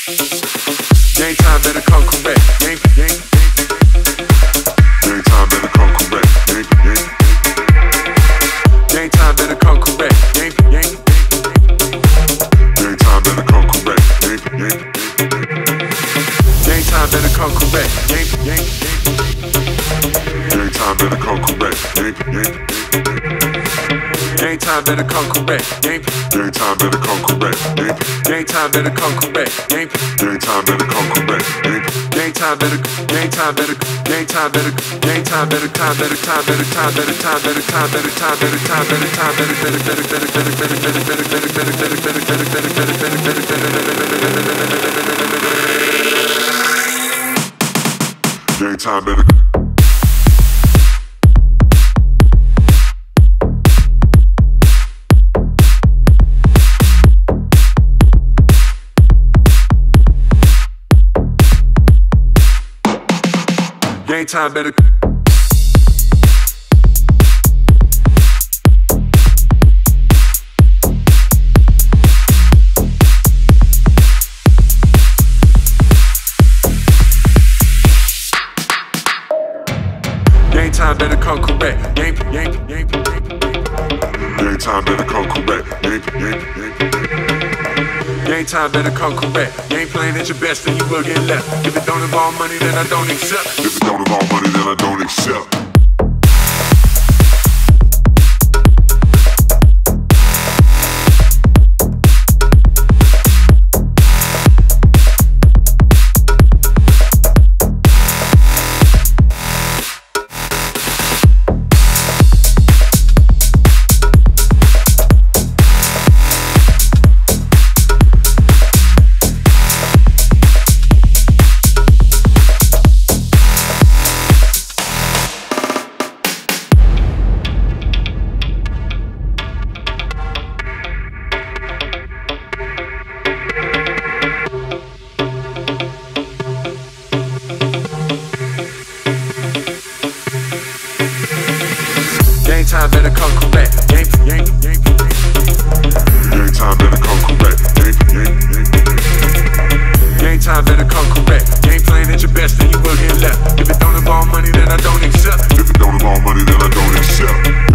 Game time better come correct. Game time better come correct. Game time better come correct. Game time better come correct. Game time better come correct. Game time better come correct. Game time better come correct. Game time better come correct. Game time better come correct. Game time better come correct. Game time better game time better game time better game time better time better time better time better time better time better time better time better time better better better better better better better better better better better better game time better. Game time better. Game time better come correct. Game time better come correct. Game time better come correct. You ain't playing at your best, then you will get left. If it don't involve money, then I don't accept. If it don't involve money, then I don't accept. Game time better come correct. Game time better come correct. Game time better come correct. You ain't playing at your best, then you will get left. If it don't involve money, then I don't accept. If it don't involve money, then I don't accept.